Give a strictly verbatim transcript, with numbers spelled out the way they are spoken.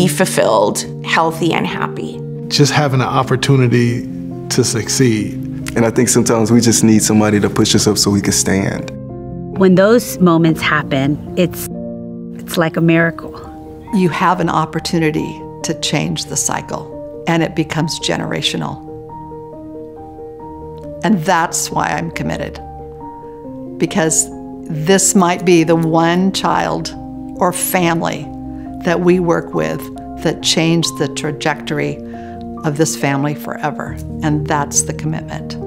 be fulfilled, healthy, and happy. Just having an opportunity to succeed. And I think sometimes we just need somebody to push us up so we can stand. When those moments happen, it's it's like a miracle. You have an opportunity to change the cycle, and it becomes generational. And that's why I'm committed. Because this might be the one child or family that we work with that changed the trajectory of this family forever. And that's the commitment.